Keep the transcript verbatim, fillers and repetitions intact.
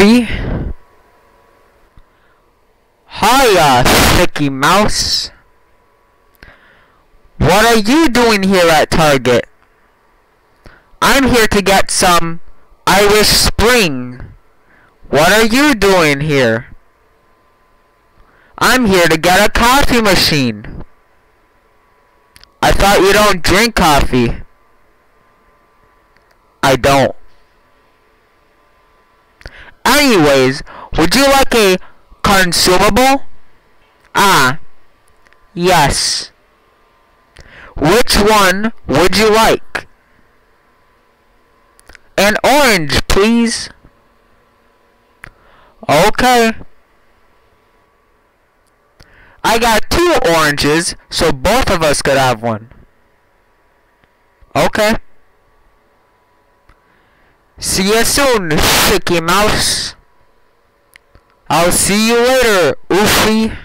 Oofy. Hiya, Thicky Mouse. What are you doing here at Target? I'm here to get some Irish Spring. What are you doing here? I'm here to get a coffee machine. I thought you don't drink coffee. I don't. Anyways, would you like a consumable? Ah, yes. Which one would you like? An orange, please. Okay. I got two oranges, so both of us could have one. Okay. See you soon, Thicky Mouse. I'll see you later, Oofy.